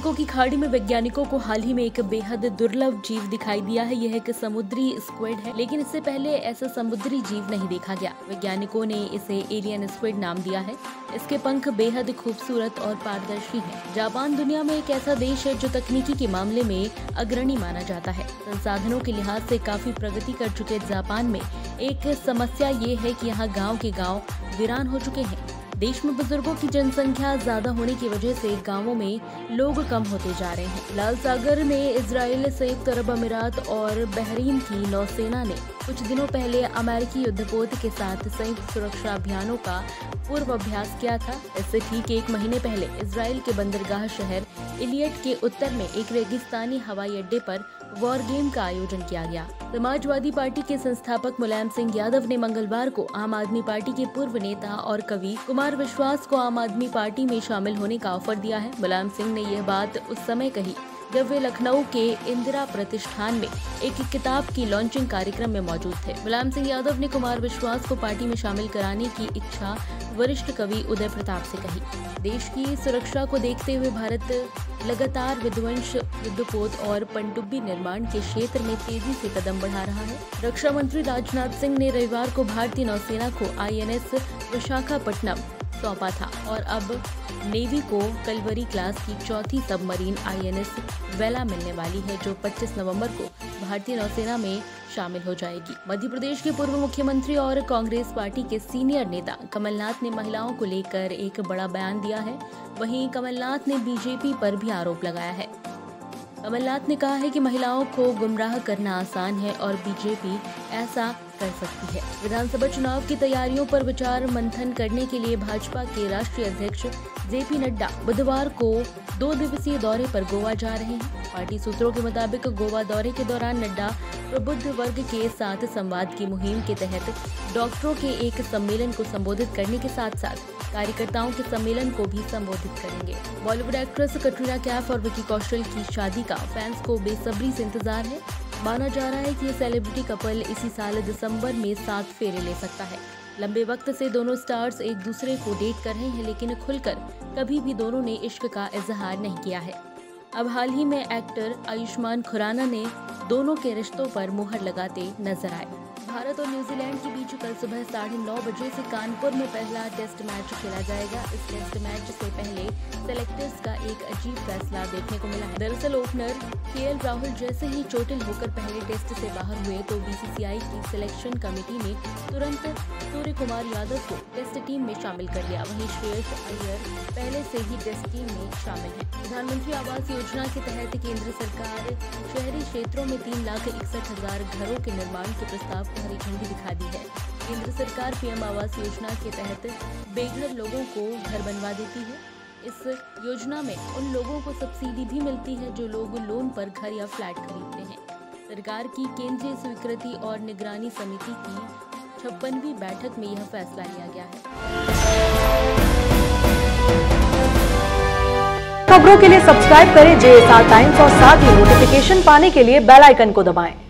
बंगाल की खाड़ी में वैज्ञानिकों को हाल ही में एक बेहद दुर्लभ जीव दिखाई दिया है। यह एक समुद्री स्क्विड है, लेकिन इससे पहले ऐसा समुद्री जीव नहीं देखा गया। वैज्ञानिकों ने इसे एलियन स्क्विड नाम दिया है। इसके पंख बेहद खूबसूरत और पारदर्शी हैं। जापान दुनिया में एक ऐसा देश है जो तकनीकी के मामले में अग्रणी माना जाता है। संसाधनों के लिहाज से काफी प्रगति कर चुके जापान में एक समस्या ये है कि यहाँ गाँव के गाँव वीरान हो चुके हैं। देश में बुजुर्गों की जनसंख्या ज्यादा होने की वजह से गांवों में लोग कम होते जा रहे हैं। लाल सागर में इजराइल, संयुक्त अरब अमीरात और बहरीन की नौसेना ने कुछ दिनों पहले अमेरिकी युद्धपोत के साथ संयुक्त सुरक्षा अभियानों का पूर्वाभ्यास किया था। इससे ठीक एक महीने पहले इजराइल के बंदरगाह शहर इलियट के उत्तर में एक रेगिस्तानी हवाई अड्डे पर वॉर गेम का आयोजन किया गया। समाजवादी पार्टी के संस्थापक मुलायम सिंह यादव ने मंगलवार को आम आदमी पार्टी के पूर्व नेता और कवि कुमार विश्वास को आम आदमी पार्टी में शामिल होने का ऑफर दिया है। मुलायम सिंह ने यह बात उस समय कही जब वे लखनऊ के इंदिरा प्रतिष्ठान में एक किताब की लॉन्चिंग कार्यक्रम में मौजूद थे। मुलायम सिंह यादव ने कुमार विश्वास को पार्टी में शामिल कराने की इच्छा वरिष्ठ कवि उदय प्रताप से कही। देश की सुरक्षा को देखते हुए भारत लगातार विध्वंस, युद्धपोत और पनडुब्बी निर्माण के क्षेत्र में तेजी से कदम बढ़ा रहा है। रक्षा मंत्री राजनाथ सिंह ने रविवार को भारतीय नौसेना को INS विशाखापट्टनम सौंपा था और अब नेवी को कलवरी क्लास की चौथी सबमरीन INS वेला मिलने वाली है, जो 25 नवंबर को भारतीय नौसेना में शामिल हो जाएगी। मध्य प्रदेश के पूर्व मुख्यमंत्री और कांग्रेस पार्टी के सीनियर नेता कमलनाथ ने महिलाओं को लेकर एक बड़ा बयान दिया है। वहीं कमलनाथ ने बीजेपी पर भी आरोप लगाया है। कमलनाथ ने कहा है कि महिलाओं को गुमराह करना आसान है और बीजेपी ऐसा कर सकती है। विधानसभा चुनाव की तैयारियों पर विचार मंथन करने के लिए भाजपा के राष्ट्रीय अध्यक्ष JP नड्डा बुधवार को 2 दिवसीय दौरे पर गोवा जा रहे हैं। पार्टी सूत्रों के मुताबिक गोवा दौरे के दौरान नड्डा प्रबुद्ध वर्ग के साथ संवाद की मुहिम के तहत डॉक्टरों के एक सम्मेलन को संबोधित करने के साथ साथ कार्यकर्ताओं के सम्मेलन को भी संबोधित करेंगे। बॉलीवुड एक्ट्रेस कटरीना कैफ और विकी कौशल की शादी का फैंस को बेसब्री से इंतजार है। माना जा रहा है कि ये सेलिब्रिटी कपल इसी साल दिसंबर में 7 फेरे ले सकता है। लंबे वक्त से दोनों स्टार्स एक दूसरे को डेट कर रहे हैं, लेकिन खुलकर कभी भी दोनों ने इश्क का इजहार नहीं किया है। अब हाल ही में एक्टर आयुष्मान खुराना ने दोनों के रिश्तों पर मुहर लगाते नजर आए। भारत और न्यूजीलैंड के बीच कल सुबह 9:30 बजे से कानपुर में पहला टेस्ट मैच खेला जाएगा। इस टेस्ट मैच से पहले सेलेक्टर्स का एक अजीब फैसला देखने को मिला है। दरअसल ओपनर KL राहुल जैसे ही चोटिल होकर पहले टेस्ट से बाहर हुए तो BCCI की सिलेक्शन कमेटी ने तुरंत सूर्य कुमार यादव को टेस्ट टीम में शामिल कर लिया। वहीं श्रेयस अय्यर पहले से ही टेस्ट टीम में शामिल है। प्रधानमंत्री आवास योजना के तहत केंद्र सरकार शहरी क्षेत्रों में 3,61,000 घरों के निर्माण के प्रस्ताव को हरी झंडी दिखा दी है। केंद्र सरकार PM आवास योजना के तहत बेघर लोगों को घर बनवा देती है। इस योजना में उन लोगों को सब्सिडी भी मिलती है जो लोग लोन पर घर या फ्लैट खरीदते हैं। सरकार की केंद्रीय स्वीकृति और निगरानी समिति की 56वीं बैठक में यह फैसला लिया गया है। खबरों के लिए सब्सक्राइब करें JSR टाइम्स और साथ ही नोटिफिकेशन पाने के लिए बेल आइकन को दबाएं।